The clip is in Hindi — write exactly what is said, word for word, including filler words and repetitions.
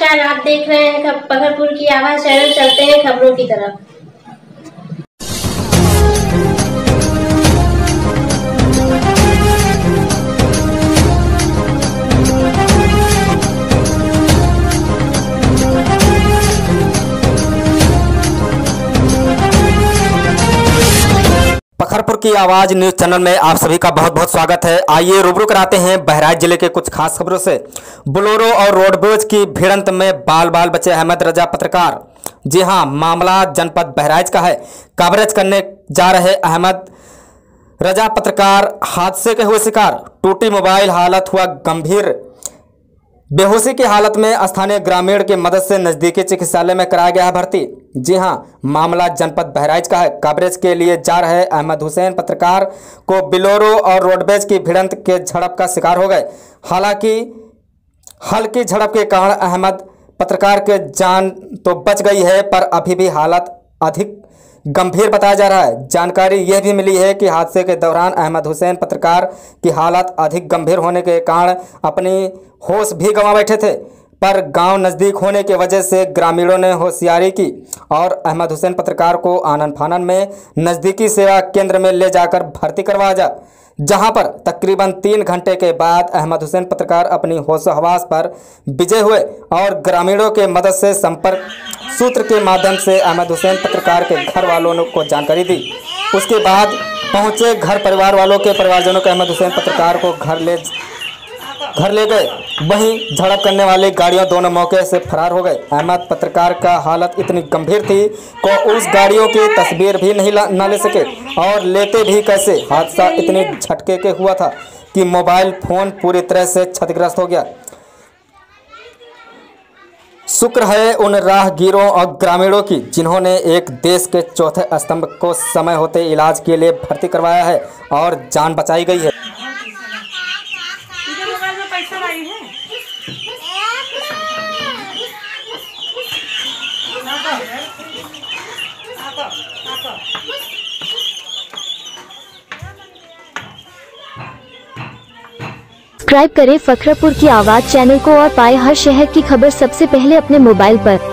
नमस्कार, आप देख रहे हैं खब- पखरपुर की आवाज चैनल। चलते हैं खबरों की तरफ। पखरपुर की आवाज न्यूज चैनल में आप सभी का बहुत बहुत स्वागत है। आइए रूबरू कराते हैं बहराइच जिले के कुछ खास खबरों से। बोलेरो और रोडवेज की भिड़ंत में बाल बाल बचे अहमद रजा पत्रकार। जी हां, मामला जनपद बहराइच का है। कवरेज करने जा रहे अहमद रजा पत्रकार हादसे के हुए शिकार। टूटी मोबाइल, हालत हुआ गंभीर। बेहोशी की हालत में स्थानीय ग्रामीण की मदद से नजदीकी चिकित्सालय में कराया गया है भर्ती। जी हां, मामला जनपद बहराइच का है। कवरेज के लिए जा रहे अहमद हुसैन पत्रकार को बोलेरो और रोडवेज की भिड़ंत के झड़प का शिकार हो गए। हालांकि हल्की झड़प के कारण अहमद पत्रकार के जान तो बच गई है, पर अभी भी हालत अधिक गंभीर बताया जा रहा है। जानकारी यह भी मिली है कि हादसे के दौरान अहमद हुसैन पत्रकार की हालत अधिक गंभीर होने के कारण अपनी होश भी गंवा बैठे थे, पर गांव नज़दीक होने की वजह से ग्रामीणों ने होशियारी की और अहमद हुसैन पत्रकार को आनन फानन में नज़दीकी सेवा केंद्र में ले जाकर भर्ती करवाया जा जहां पर तकरीबन तीन घंटे के बाद अहमद हुसैन पत्रकार अपनी होशो हवास पर विजय हुए और ग्रामीणों के मदद से संपर्क सूत्र के माध्यम से अहमद हुसैन पत्रकार के घर वालों को जानकारी दी। उसके बाद पहुंचे घर परिवार वालों के परिवारजनों के अहमद हुसैन पत्रकार को घर ले घर ले गए। वहीं झड़प करने वाली गाड़ियों दोनों मौके से फरार हो गए। अहमद पत्रकार का हालत इतनी गंभीर थी को उस गाड़ियों की तस्वीर भी नहीं न ले सके और लेते भी कैसे। हादसा इतनी झटके के हुआ था कि मोबाइल फोन पूरी तरह से क्षतिग्रस्त हो गया। शुक्र है उन राहगीरों और ग्रामीणों की जिन्होंने एक देश के चौथे स्तंभ को समय होते इलाज के लिए भर्ती करवाया है और जान बचाई गई है। सब्सक्राइब करें फखरपुर की आवाज चैनल को और पाए हर शहर की खबर सबसे पहले अपने मोबाइल पर।